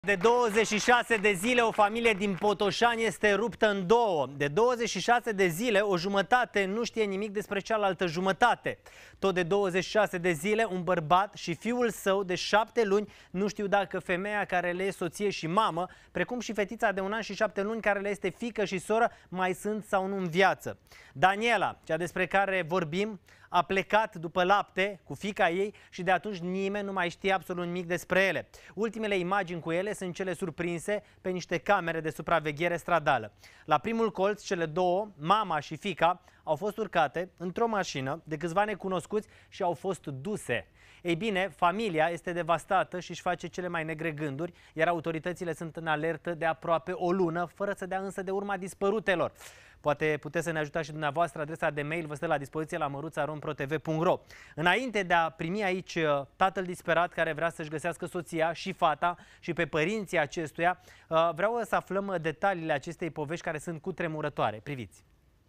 De 26 de zile o familie din Botoșani este ruptă în două. De 26 de zile o jumătate nu știe nimic despre cealaltă jumătate. Tot de 26 de zile un bărbat și fiul său de 7 luni nu știu dacă femeia care le e soție și mamă, precum și fetița de 1 an și 7 luni care le este fiică și soră, mai sunt sau nu în viață. Daniela, cea despre care vorbim, a plecat după lapte cu fiica ei și de atunci nimeni nu mai știe absolut nimic despre ele. Ultimele imagini cu ele sunt cele surprinse pe niște camere de supraveghere stradală. La primul colț, cele două, mama și fiica, au fost urcate într-o mașină de câțiva necunoscuți și au fost duse. Ei bine, familia este devastată și își face cele mai negre gânduri, iar autoritățile sunt în alertă de aproape o lună, fără să dea însă de urma dispărutelor. Poate puteți să ne ajutați și dumneavoastră, adresa de mail vă stă la dispoziție la măruța@romprotv.ro. Înainte de a primi aici tatăl disperat care vrea să-și găsească soția și fata și pe părinții acestuia, vreau să aflăm detaliile acestei povești care sunt cutremurătoare. Priviți!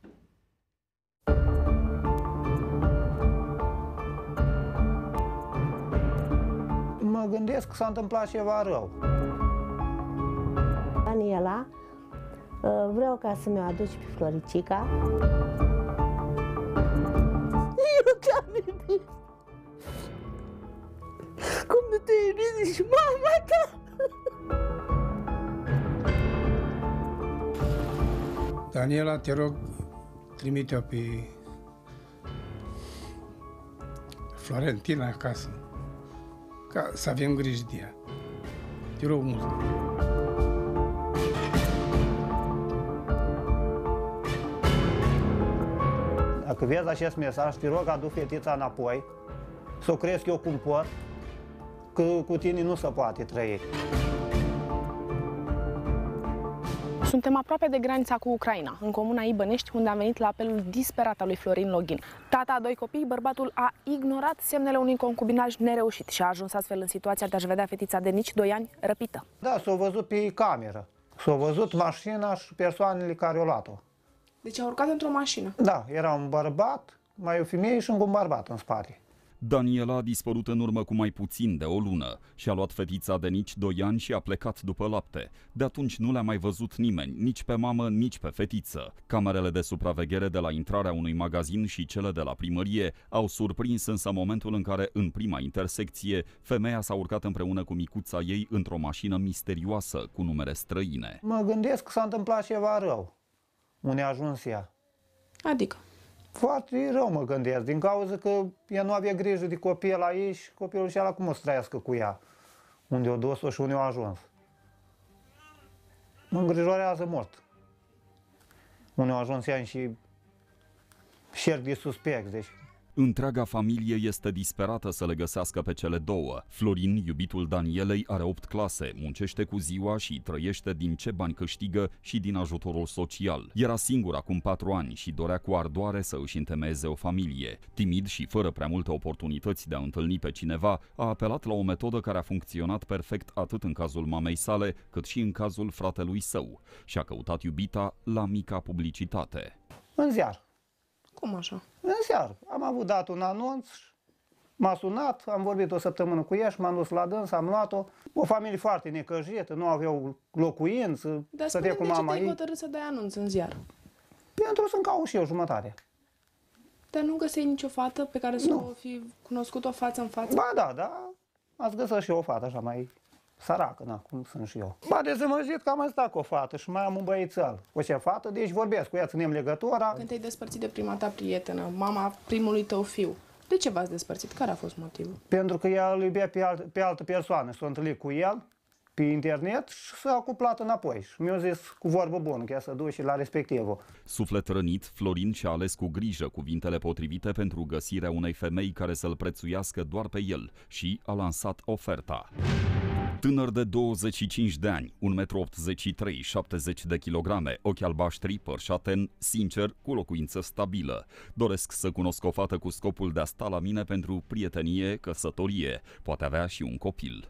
Mă gândesc că s-a întâmplat ceva rău. Daniela, vreau ca să mi-o aduci pe Floricica. Eu te-am iubit. Cum nu te iubit și mama ta? Daniela, te rog, trimite-o pe Florentina acasă, ca să avem grijă de ea. Te rog mult. Dacă vezi acest mesaj, te rog, adu fetița înapoi, să o cresc eu cum pot, că cu tine nu se poate trăi. Suntem aproape de granița cu Ucraina, în comuna Ibănești, unde am venit la apelul disperat al lui Florin Login. Tata a 2 copii, bărbatul a ignorat semnele unui concubinaj nereușit și a ajuns astfel în situația de a-și vedea fetița de nici 2 ani răpită. Da, s-a văzut pe cameră. S-a văzut mașina și persoanele care au luat-o. Deci a urcat într-o mașină? Da, era un bărbat, mai o femeie și un bărbat în spate. Daniela a dispărut în urmă cu mai puțin de o lună și-a luat fetița de nici 2 ani și a plecat după lapte. De atunci nu le-a mai văzut nimeni, nici pe mamă, nici pe fetiță. Camerele de supraveghere de la intrarea unui magazin și cele de la primărie au surprins însă momentul în care, în prima intersecție, femeia s-a urcat împreună cu micuța ei într-o mașină misterioasă cu numere străine. Mă gândesc că s-a întâmplat ceva rău. Unde a ajuns ea. Adică? Foarte rău mă gândesc, din cauza că ea nu avea grijă de copil la ei și copilul și ala cum o să trăiască cu ea. Unde o dus-o și unde a ajuns. Mă îngrijorează mult. Unde a ajuns ea și șerg de suspect, deci. Întreaga familie este disperată să le găsească pe cele două. Florin, iubitul Danielei, are 8 clase, muncește cu ziua și trăiește din ce bani câștigă și din ajutorul social. Era singur acum 4 ani și dorea cu ardoare să își întemeieze o familie. Timid și fără prea multe oportunități de a întâlni pe cineva, a apelat la o metodă care a funcționat perfect atât în cazul mamei sale, cât și în cazul fratelui său. Și-a căutat iubita la mica publicitate. În ziar. Cum așa? În ziar. Am avut dat un anunț, m-a sunat, am vorbit o săptămână cu ea și m-am dus la dâns, am luat-o. O familie foarte necăjită, nu aveau locuință, stătea cu mama ei. Dar spune de ce te-ai hotărât să dai anunț în ziar? Pentru să-mi caut și eu jumătate. Dar nu găseai nicio fată pe care să o fi cunoscut-o față în față? Ba da, ați găsit și eu o fată așa mai săracă, na, cum sunt și eu. Ba, dezamăjit că am mai stat cu o fată și mai am un băiețel. O ce fată, deci vorbesc cu ea, ținem legătura. Când te-ai despărțit de prima ta prietenă, mama primului tău fiu, de ce v-ați despărțit? Care a fost motivul? Pentru că ea îl iubea pe altă persoană, s-a întâlnit cu el pe internet și s-a cuplat înapoi. Și mi-a zis cu vorbă bună că ea să duce la respectivul. Suflet rănit, Florin și-a ales cu grijă cuvintele potrivite pentru găsirea unei femei care să-l prețuiască doar pe el și a lansat oferta. Tânăr de 25 de ani, 1,83 m, 70 de kilograme, ochi albaștri, păr șaten, sincer, cu locuință stabilă. Doresc să cunosc o fată cu scopul de a sta la mine pentru prietenie, căsătorie. Poate avea și un copil.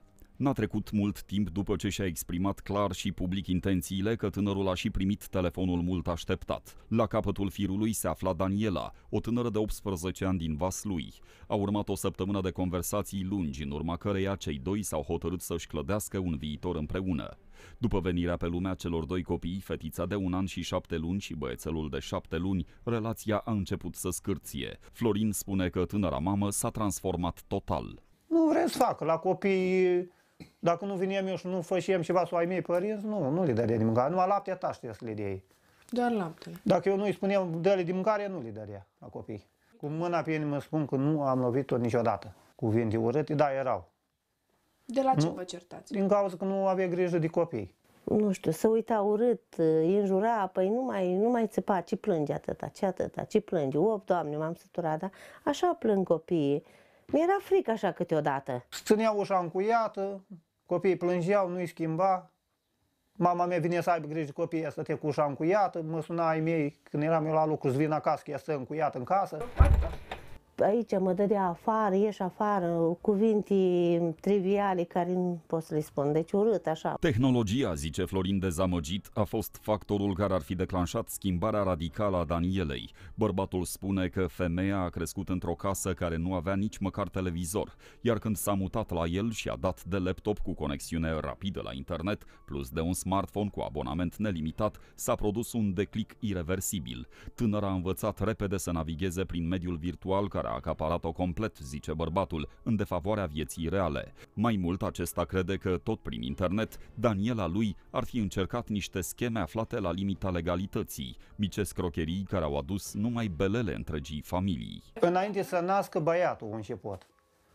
N-a trecut mult timp după ce și-a exprimat clar și public intențiile că tânărul a și primit telefonul mult așteptat. La capătul firului se afla Daniela, o tânără de 18 ani din Vaslui. A urmat o săptămână de conversații lungi, în urma căreia cei doi s-au hotărât să-și clădească un viitor împreună. După venirea pe lumea celor doi copii, fetița de 1 an și 7 luni și băiețelul de 7 luni, relația a început să scârție. Florin spune că tânăra mamă s-a transformat total. Nu vrem să facă la copii, dacă nu veneam eu și nu făceam ceva să ai mei părinți, nu le dărea de mâncare, numai laptea ta știa să le dea ei. Doar laptele. Dacă eu nu-i spuneam dă-le de mâncare, nu le dărea la copii. Cu mâna pe ei mă spun că nu am lovit-o niciodată. Cuvinte urâte, da, erau. De la ce vă certați? Din cauza că nu avea grijă de copii. Nu știu, să uita urât, îi înjura, păi nu mai țăpa, ce plânge atâta, ce plânge. Doamne, m-am săturat, dar așa plâng copiii. Mi-era frică așa câteodată. Ținea ușa încuiată, copiii plângeau, nu-i schimba. Mama mea vine să aibă grijă de copii, ea stătea cu ușa încuiată, mă suna ai mei când eram eu la lucru, să vin acasă, că ea stă încuiată în casă. Aici mă dădea afară, ieși afară, cuvinte triviale care nu pot să le spun, deci urât așa. Tehnologia, zice Florin dezamăgit, a fost factorul care ar fi declanșat schimbarea radicală a Danielei. Bărbatul spune că femeia a crescut într-o casă care nu avea nici măcar televizor, iar când s-a mutat la el și a dat de laptop cu conexiune rapidă la internet, plus de un smartphone cu abonament nelimitat, s-a produs un declic ireversibil. Tânăra a învățat repede să navigheze prin mediul virtual care a acaparat-o complet, zice bărbatul, în defavoarea vieții reale. Mai mult, acesta crede că, tot prin internet, Daniela lui ar fi încercat niște scheme aflate la limita legalității, mici escrocherii care au adus numai belele întregii familii. Înainte să nască băiatul a început.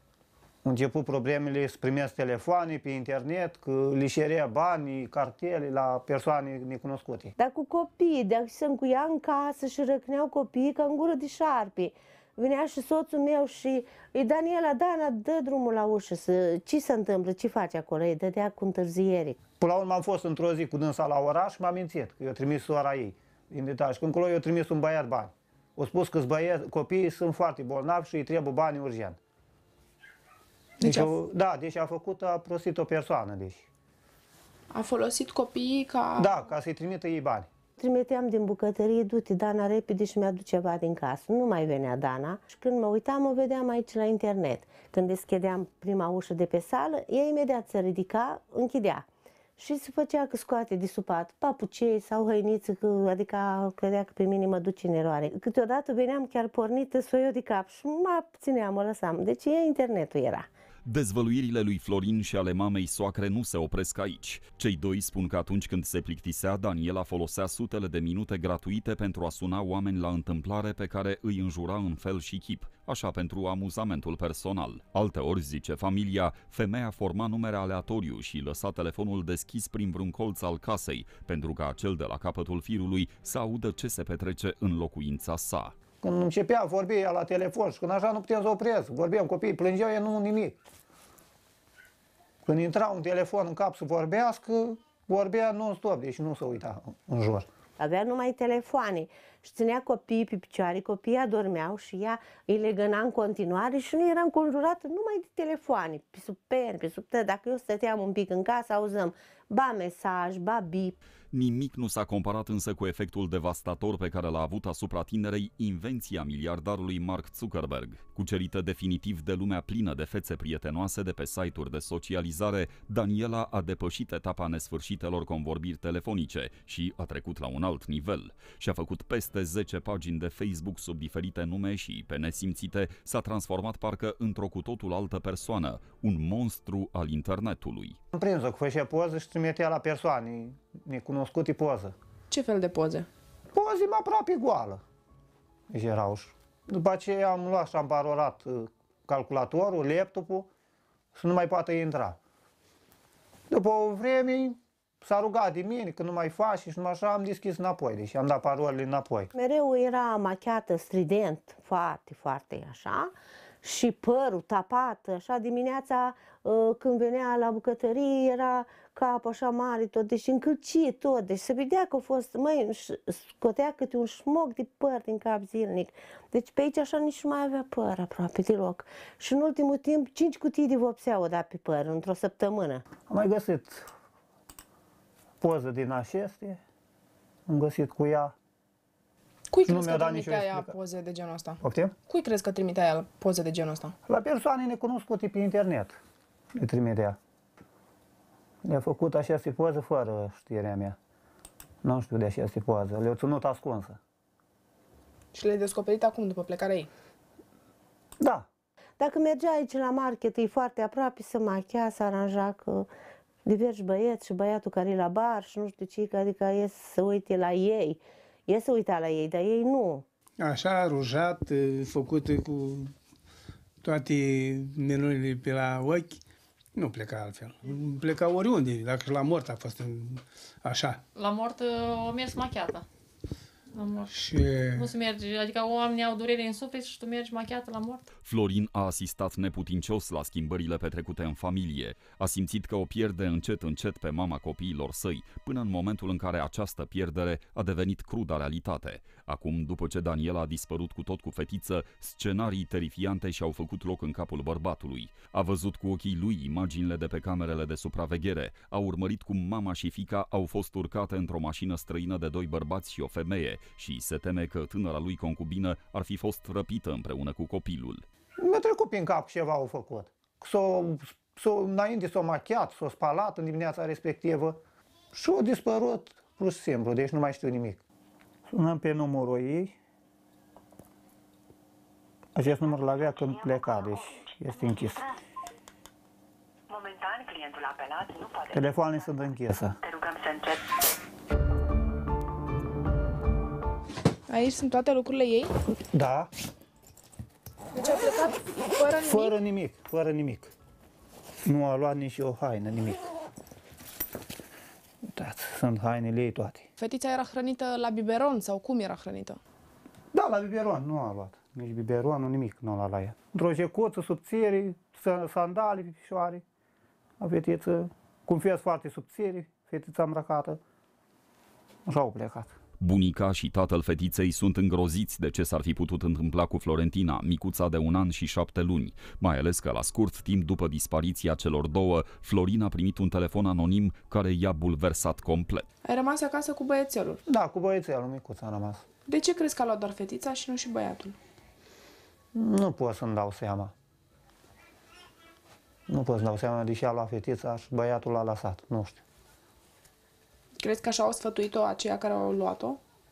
Au început problemele să primesc telefoane pe internet, că li cerea bani, cartele la persoane necunoscute. Dar cu copii, dacă se încuia în casă și răcneau copiii ca în gură de șarpe. Venea și soțul meu și îi Daniela, Dana, dă drumul la ușă, ce se întâmplă, ce face acolo, îi dădea cu întârziere. Până la urmă am fost într-o zi cu dânsa la oraș și m-a mințit, că eu trimis sora ei din detalii. Și când acolo eu trimis un băiat bani. O spus că copiii sunt foarte bolnavi și îi trebuie bani urgent. Deci a făcut, a prostit o persoană. Deci. A folosit copiii ca... Da, ca să-i trimită ei bani. Trimiteam din bucătărie, du-te, Dana, repede și mi-adu ceva din casă. Nu mai venea Dana și când mă uitam, o vedeam aici la internet. Când deschideam prima ușă de pe sală, ea imediat se ridica, închidea. Și se făcea că scoate de sub pat papucei sau hăiniță, adică credea că pe mine mă duce în eroare. Câteodată veneam chiar pornită să o iau de cap și mă țineam, mă lăsam. Deci internetul era. Dezvăluirile lui Florin și ale mamei soacre nu se opresc aici. Cei doi spun că atunci când se plictisea, Daniela folosea sutele de minute gratuite pentru a suna oameni la întâmplare pe care îi înjura în fel și chip, așa pentru amuzamentul personal. Alteori, zice familia, femeia forma numere aleatoriu și lăsa telefonul deschis prin vreun colț al casei, pentru ca cel de la capătul firului să audă ce se petrece în locuința sa. Când începea, vorbea la telefon și când așa nu puteam să opresc. Vorbeam, copiii plângeau, ei nu nimic. Când intra un telefon în cap să vorbească, vorbea non-stop, deci nu se uita în jur. Avea numai telefoane și ținea copiii pe picioare, copiii adormeau și ea îi legăna în continuare și nu era înconjurată numai de telefoane, pe sub pen, pe sub tăi. Dacă eu stăteam un pic în casă, auzăm ba mesaj, ba bip. Nimic nu s-a comparat însă cu efectul devastator pe care l-a avut asupra tinerei invenția miliardarului Mark Zuckerberg. Cucerită definitiv de lumea plină de fețe prietenoase de pe site-uri de socializare, Daniela a depășit etapa nesfârșitelor convorbiri telefonice și a trecut la un alt nivel. Și-a făcut peste 10 pagini de Facebook sub diferite nume și, pe nesimțite, s-a transformat parcă într-o cu totul altă persoană, un monstru al internetului. Am prins-o că făcea poză și trimitea la persoane necunoscute poză. Ce fel de poze? Poze aproape goală. Deci erau. După aceea am luat și am parolat calculatorul, laptopul, să nu mai poată intra. După o vreme s-a rugat de mine că nu mai faci și numai așa am deschis înapoi, deci am dat parolele înapoi. Mereu era machiată strident, foarte, foarte așa, și părul tapat, așa dimineața când venea la bucătărie era cap așa mare tot, deci încălcit tot, deci se vedea că a fost, măi, scotea câte un șmoc de păr din cap zilnic. Deci pe aici așa nici nu mai avea păr aproape deloc. Și în ultimul timp 5 cutii de vopsea o da pe păr într-o săptămână. Am mai găsit poză din aceste, am găsit cu ea. Cui Nu crezi mi-a că dat nicio trimitea ea explicație. poze de genul ăsta? Poftim? Cui crezi că trimitea ea poze de genul ăsta? La persoane necunoscute pe internet le trimitea. Le-a făcut aceste poze fără știrea mea. Nu știu de aceste poze, le-au ținut ascunsă. Și le-ai descoperit acum, după plecarea ei? Da, Dacă mergea aici la market, e foarte aproape, se machia, se aranja că diversi băieți și băiatul care e la bar și nu știu ce, adică ies să uite la ei. E să uita la ei, dar ei nu. Așa, rujat, făcut cu toate minunile pe la ochi, nu pleca altfel. Pleca oriunde, dacă și la mort a fost așa. La mort o mers machiată. La mort. Și Nu se merge, adică oamenii au durere în suflet și tu mergi machiată la mort. Florin a asistat neputincios la schimbările petrecute în familie. A simțit că o pierde încet încet pe mama copiilor săi, până în momentul în care această pierdere a devenit cruda realitate. Acum, după ce Daniela a dispărut cu tot cu fetiță, scenarii terifiante și-au făcut loc în capul bărbatului. A văzut cu ochii lui imaginile de pe camerele de supraveghere, a urmărit cum mama și fiica au fost urcate într-o mașină străină de 2 bărbați și o femeie și se teme că tânăra lui concubină ar fi fost răpită împreună cu copilul. mi-a trecut prin cap ceva au făcut. Înainte s-o machiat, s-o spalat în dimineața respectivă și a dispărut pur și simplu, deci nu mai știu nimic. Sunăm pe numărul ei. Acest număr l-avea când pleca, deci este închis. Momentan, clientul apelat nu poate... Telefoanele sunt închise. Te rugăm să începi. Aici sunt toate lucrurile ei? Da, Deci a plecat fără nimic? fără nimic, fără nimic. Nu a luat nici o haină, nimic. Uitați, sunt hainele ei toate. Fetița era hrănită la biberon sau cum era hrănită? Da, la biberon nu a luat. Nici biberonul, nimic nu a luat la ea. Într-o jecuță subțiri, sandalii pe picioare. A fetiță, cu un fez foarte subțiri, fetița îmbrăcată. Așa au plecat. Bunica și tatăl fetiței sunt îngroziți de ce s-ar fi putut întâmpla cu Florentina, micuța de 1 an și 7 luni, mai ales că la scurt timp după dispariția celor două, Florin a primit un telefon anonim care i-a bulversat complet. Ai rămas acasă cu băiețelul. Da, cu băiețelul micuț am rămas. De ce crezi că a luat doar fetița și nu și băiatul? Nu pot să-mi dau seama. Nu pot să-mi dau seama, deși a luat fetița și băiatul l-a lăsat. Nu știu. Crezi că așa au sfătuit-o aceia care au luat-o?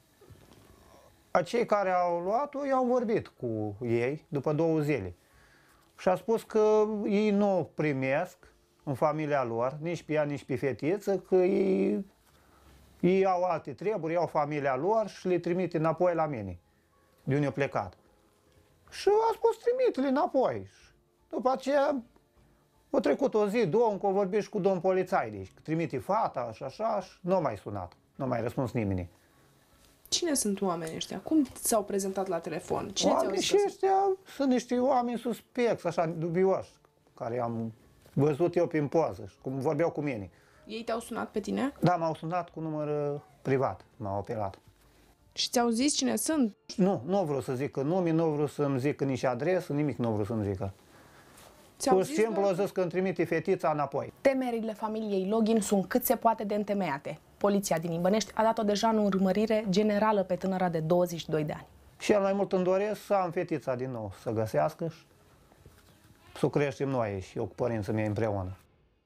Acei care au luat-o, i-au vorbit cu ei după 2 zile. Și a spus că ei nu o primesc în familia lor, nici pe ea, nici pe fetiță, că ei au alte treburi, iau familia lor și le trimite înapoi la mine, de unde au plecat. Și a spus, trimite-le înapoi. Și după aceea, a trecut o zi, 2, încă o vorbești cu domn polițai, deci trimite fata și așa, și nu a mai sunat, nu a mai răspuns nimeni. Cine sunt oamenii ăștia? Cum s-au prezentat la telefon? Cine ți-au Oamenii zis și că sunt? ăștia sunt niște oameni suspecți, așa, dubioși, care am văzut eu prin poză și cum vorbeau cu mine. Ei te-au sunat pe tine? Da, m-au sunat cu număr privat, m-au apelat. Și ți-au zis cine sunt? Nu vreau să zică nume, nu vreau să-mi zică nici adresă, nimic nu vreau să-mi zică. Ți-au Pur și zis simplu doar- au zis că îmi trimite fetița înapoi. Temerile familiei Login sunt cât se poate de întemeiate. Poliția din Ibănești a dat-o deja în urmărire generală pe tânăra de 22 de ani. Și el mai mult îmi doresc să am fetița din nou, să găsească și să o creștem noi și eu cu părinții mei împreună.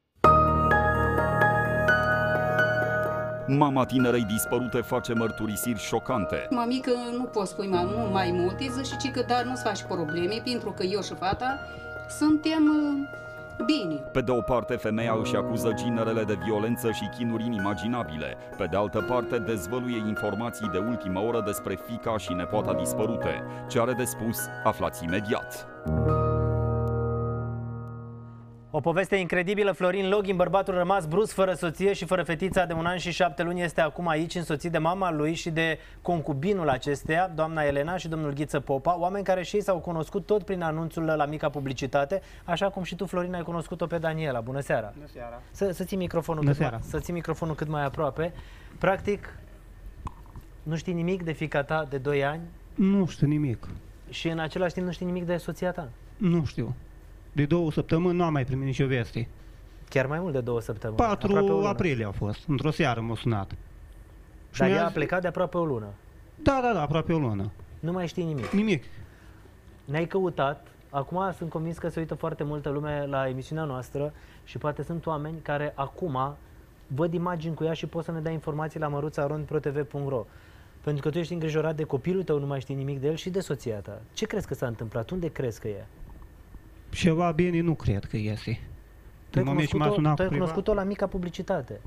Mama tinerei dispărute face mărturisiri șocante. Mamică, nu poți spui mai multe, zice și că dar nu-ți faci probleme, pentru că eu și fata suntem bine. Pe de o parte, femeia își acuză ginerele de violență și chinuri inimaginabile. Pe de altă parte, dezvăluie informații de ultimă oră despre fiica și nepoata dispărute. Ce are de spus, aflați imediat. O poveste incredibilă, Florin Login, bărbatul rămas brusc, fără soție și fără fetița de 1 an și 7 luni, este acum aici, însoțit de mama lui și de concubinul acesteia, doamna Elena și domnul Ghiță Popa, oameni care și ei s-au cunoscut tot prin anunțul la mica publicitate, așa cum și tu, Florin, ai cunoscut-o pe Daniela. Bună seara! Bună seara! Să ții microfonul cât mai aproape. Practic, nu știi nimic de fiica ta de 2 ani? Nu știu nimic. Și în același timp nu știi nimic de soția ta? Nu știu. De 2 săptămâni nu am mai primit nicio veste. Chiar mai mult de 2 săptămâni. 4 aprilie a fost. Într-o seară m-a sunat. Dar ea a plecat de aproape o lună. Da, aproape o lună. Nu mai știi nimic? Nimic. Ne-ai căutat. Acum sunt convins că se uită foarte multă lume la emisiunea noastră și poate sunt oameni care acum văd imagini cu ea și pot să ne dea informații la măruțarond.protv.ro. Pentru că tu ești îngrijorat de copilul tău, nu mai știi nimic de el și de soția ta. Ce crezi că s-a întâmplat? Unde crezi că e? Ceva bine nu cred că este. Tu ai cunoscut-o la mica publicitate.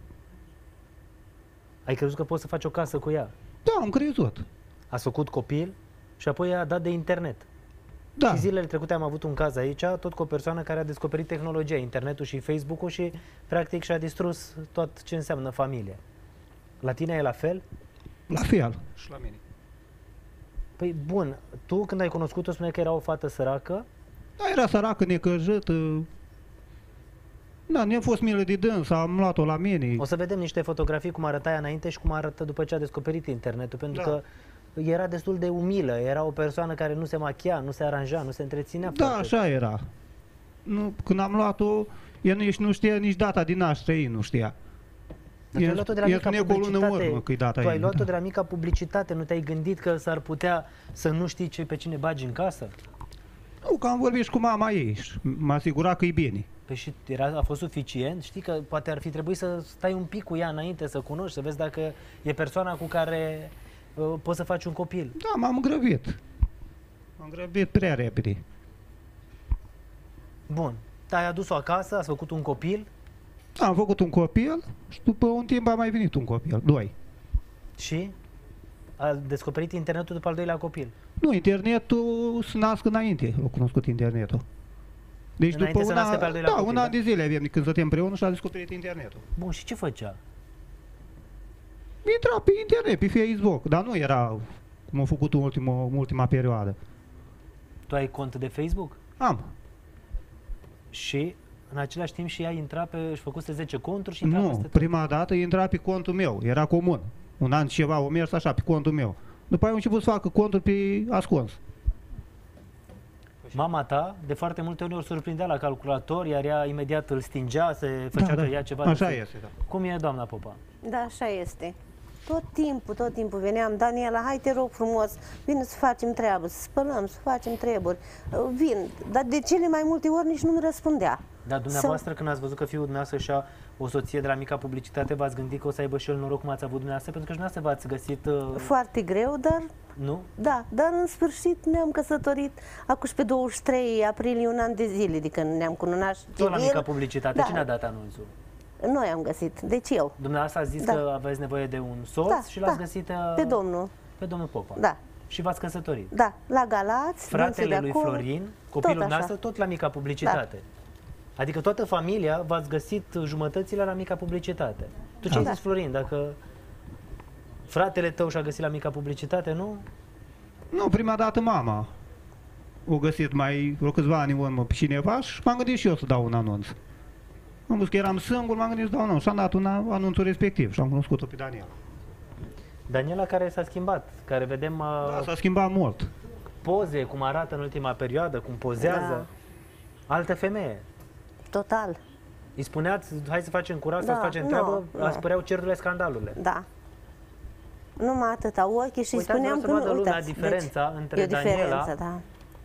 Ai crezut că poți să faci o casă cu ea? Da, am crezut. Ați făcut copil și apoi a dat de internet. Da. Și zilele trecute am avut un caz aici, tot cu o persoană care a descoperit tehnologia, internetul și Facebook-ul și practic și-a distrus tot ce înseamnă familie. La tine e la fel? La fel. Și la mine. Păi bun, tu când ai cunoscut-o spuneai că era o fată săracă? Da, era săracă, necăjită. Da, ne-a fost milă de dâns, am luat-o la mine. O să vedem niște fotografii cum arăta ea înainte și cum arată după ce a descoperit internetul, pentru că era destul de umilă, era o persoană care nu se machia, nu se aranja, nu se întreținea. Da, așa era. Nu, când am luat-o, ea nici nu știa nici data din naștere, ei nu știa. Tu ai luat-o de la mica publicitate. Tu ai luat-o de la mica publicitate, nu te-ai gândit că s-ar putea să nu știi pe cine bagi în casă? Nu, că am vorbit și cu mama ei și m-a asigurat că e bine. Păi și a fost suficient? Știi că poate ar fi trebuit să stai un pic cu ea înainte, să cunoști, să vezi dacă e persoana cu care poți să faci un copil. Da, m-am grăbit. M-am grăbit prea repede. Bun. Ai adus-o acasă, ați făcut un copil? Da, am făcut un copil și după un timp a mai venit un copil, 2. Și? A descoperit internetul după al 2-lea copil? Nu, internetul se nasc înainte, l-a cunoscut internetul. Deci înainte după un an de zile avem când stăteam împreună și a descoperit internetul. Bun, și ce făcea? Intra pe internet, pe Facebook, dar nu era cum a făcut ultima perioadă. Tu ai cont de Facebook? Am. Și în același timp și ea intra își făcuse 10 conturi și intra peste tot? Prima dată intra pe contul meu, era comun. Un an ceva, o mers așa pe contul meu. După aia au început să facă conturi pe ascuns. Mama ta de foarte multe ori surprindea la calculator, iar ea imediat îl stingea, se făcea că ia ceva. Așa este, da. Cum e, doamna Popa? Da, așa este. Tot timpul veneam, Daniela, hai te rog frumos, vine să facem treabă, să spălăm, să facem treburi. Vin, dar de cele mai multe ori nici nu-mi răspundea. Dar dumneavoastră, când ați văzut că fiul dumneavoastră și-a o soție de la mica publicitate, v-ați gândit că o să aibă și el noroc cum ați avut dumneavoastră? Pentru că și dumneavoastră v-ați găsit... Foarte greu, dar... Nu? Da, dar în sfârșit ne-am căsătorit acum și pe 23 aprilie, un an de zile de când ne-am cununat. Tot la mica publicitate. Da. Cine a dat anunțul? Noi am găsit, deci eu. Dumneavoastră a zis că aveți nevoie de un soț și l-ați găsit... Pe domnul. Pe domnul Popa. Da. Și v-ați căsătorit. Da, la Galați. Fratele lui Florin, copilul dumneavoastră, tot la mica publicitate. Da. Adică toată familia v-ați găsit jumătățile la mica publicitate. Tu ce ai zis, Florin, dacă fratele tău și-a găsit la mica publicitate, nu? Nu, prima dată mama o găsit mai vreo câțiva ani în urmă pe cineva și m-am gândit și eu să dau un anunț. Am văzut că eram singur, m-am gândit să dau un anunț și am dat anunțul respectiv și am cunoscut-o pe Daniela. Daniela care s-a schimbat, care vedem... Da, s-a schimbat mult. Poze, cum arată în ultima perioadă, cum pozează. Da. Altă femeie. Total. Îi spuneați, hai să facem curat, să facem treabă, spăreau cerurile, scandalurile. Da. Numai atâta ochii și spuneam că nu, uitați, diferența între Daniela, da.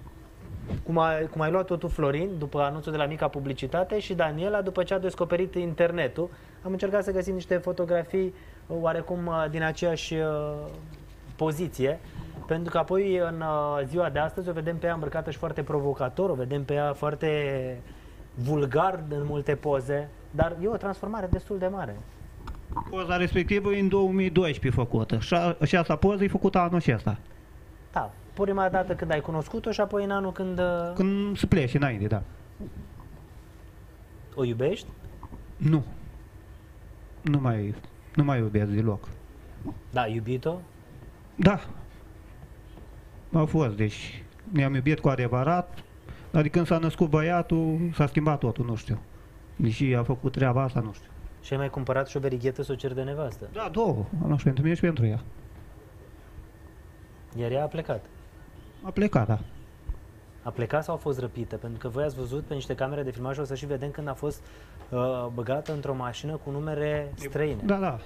cum ai luat-o tu, Florin, după anunțul de la mica publicitate, și Daniela după ce a descoperit internetul. Am încercat să găsim niște fotografii oarecum din aceeași poziție, pentru că apoi în ziua de astăzi o vedem pe ea îmbrăcată și foarte provocator, o vedem pe ea foarte vulgar în multe poze, dar e o transformare destul de mare. Poza respectivă e în 2012 făcută și asta poză e făcută anul acesta. Da, prima dată când ai cunoscut-o și apoi în anul când... Când se plece înainte, da. O iubești? Nu. Nu mai iubesc deloc. Da, iubit-o? Da. A fost, deci ne-am iubit cu adevărat, dar de când s-a născut băiatul, s-a schimbat totul, nu știu. Deși a făcut treaba asta, nu știu. Și ai mai cumpărat și o verighetă să o ceri de nevastă? Da, două. Am luat și pentru mine și pentru ea. Iar ea a plecat. A plecat, da. A plecat sau a fost răpită? Pentru că voi ați văzut pe niște camere de filmaj, o să și vedem când a fost băgată într-o mașină cu numere străine. Da, da.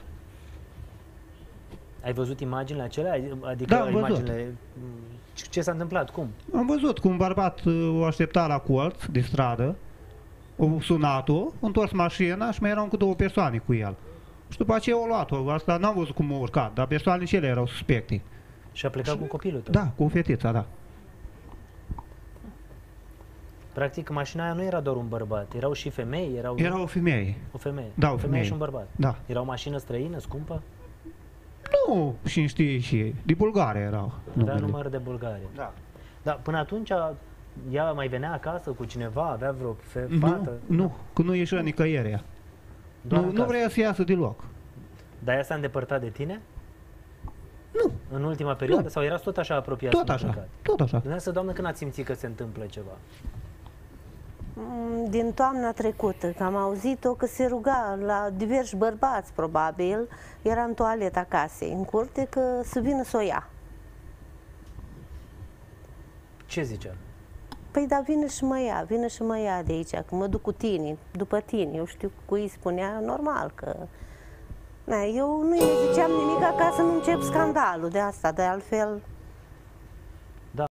Ai văzut imaginile acelea? Adică Da, am văzut. imaginile... Ce s-a întâmplat? Cum? Am văzut cum un bărbat o aștepta la colț de stradă, o sunat-o, a întors mașina și mai erau încă două persoane cu el. Și după aceea o luat-o. Asta n-am văzut cum a urcat, dar persoanele cele erau suspecte. Și a plecat cu copilul tău? Da, cu fetița, da. Practic, mașina aia nu era doar un bărbat, erau și femei? Era o femeie. O femeie? Da, o femeie femeie. și un bărbat? Da. Era o mașină străină, scumpă? Nu, și știi și de Bulgaria erau. Avea număr de Bulgaria. Da. Dar până atunci ea mai venea acasă cu cineva, avea vreo fată? Nu, că nu ieșea nicăieri ea. Nu vrea să iasă deloc. Dar ea s-a îndepărtat de tine? Nu. În ultima perioadă? Sau erați tot așa apropiați? Tot așa, tot așa. Dumneavoastră, doamnă, când ați simțit că se întâmplă ceva? Din toamna trecută, că am auzit-o că se ruga la diversi bărbați, probabil, era în toaleta casei, în curte, că să vină să o ia. Ce zicea? Păi da, vină și mă ia de aici, că mă duc cu tine, după tine. Eu știu cui spunea, normal, că... Na, eu nu-i ziceam nimic ca să nu încep scandalul de asta, de altfel